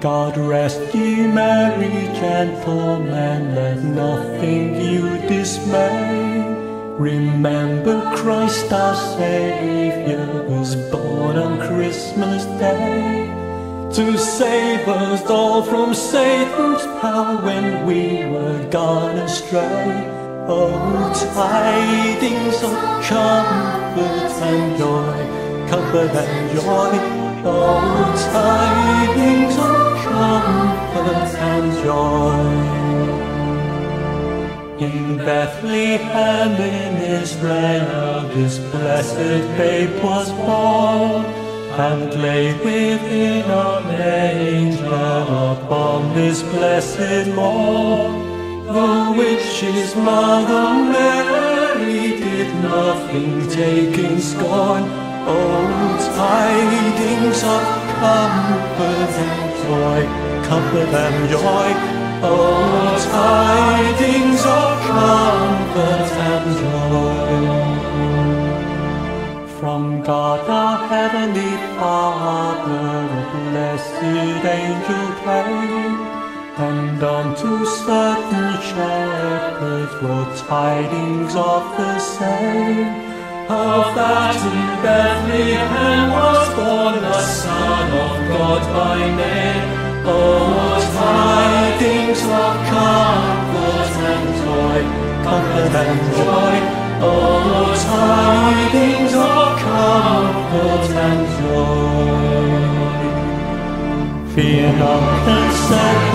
God rest ye merry gentlemen, let nothing you dismay. Remember Christ our Savior was born on Christmas Day, to save us all from Satan's power when we were gone astray. Oh, tidings of comfort and joy, comfort and joy. Oh, tidings of comfort and joy. In Bethlehem in Israel this blessed babe was born, and lay within a manger upon this blessed morn. The witch's mother Mary did nothing take in scorn. Oh, tidings of comfort and joy, comfort and joy. Oh, tidings of comfort and joy. From God our heavenly Father a blessed angel came, and unto certain shepherds brought tidings of the same, of that in Bethlehem was born the Son of God by name. Oh, tidings of comfort and joy, comfort and joy. Oh, tidings of comfort and joy. Fear not, then said